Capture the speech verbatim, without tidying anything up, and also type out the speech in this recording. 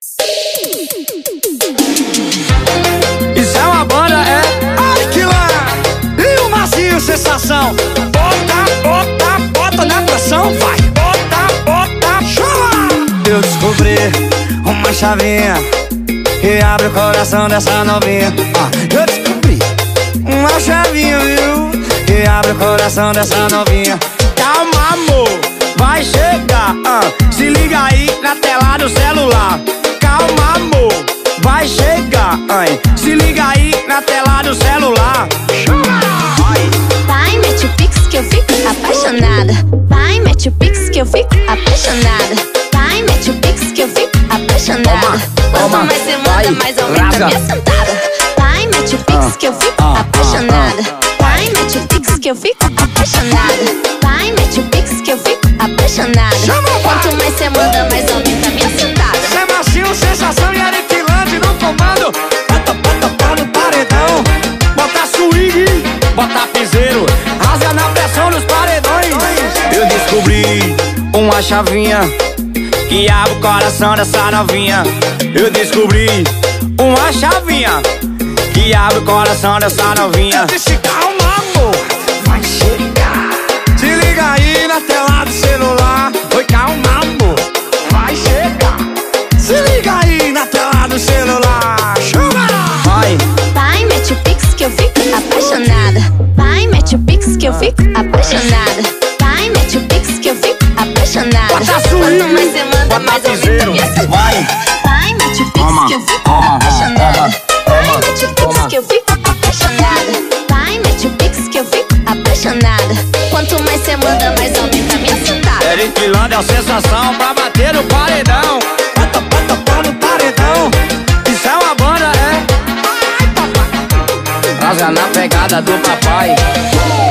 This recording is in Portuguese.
Isso é uma banda, é? Aniquilando e o Macio Sensação. Bota, bota, bota na pressão, vai. Bota, bota, chama. Eu descobri uma chavinha que abre o coração dessa novinha. ah, Eu descobri uma chavinha, viu, que abre o coração dessa novinha. Calma, amor, vai chegar. ah, Se liga aí na tela do celular. Calma, amor, vai chegar. ai, Se liga aí na tela do celular. Vai, mete o pix que eu fico apaixonada. Vai, mete o pix que eu fico apaixonada. Vai, mete o pix que eu fico apaixonada. Quanto mais você manda, mais aumenta a minha sentada. Vai, mete o pix que eu fico apaixonada. Vai, mete o pix que eu fico apaixonada. Vai, mete o pix que eu fico apaixonada. Quanto mais você manda, mais aumenta a minha sentada. Cê Macio, Sensação e Aniquilante no comando. Bota, bota pau no paredão. Bota swing, bota piseiro, rasga na pressão dos paredões. Eu descobri uma chavinha que abre o coração dessa novinha. Eu descobri uma chavinha que abre o coração dessa novinha. Eu disse calma, amor, vai chegar. Se liga aí na tela do celular. Oi, calma, amor, vai chegar. Se liga aí na tela do celular. Chama! Vai. Vai, mete o pix que eu fico apaixonada. Vai, mete o pix que eu fico apaixonada. Vai, mete o pix que eu fico apaixonada. Quanto mais você manda, mais aumenta a minha sentada. Vai. Vai, mete o pix que eu fico apaixonada. Vai, mete o pix que eu fico apaixonada. Vai, mete o pix que eu fico apaixonada. Quanto mais você manda, mais aumenta a minha sentada. Aniquilando é a sensação pra bater no paredão. Bota, bota pau no paredão. Isso é uma banda, é? Rasga na pegada do papai.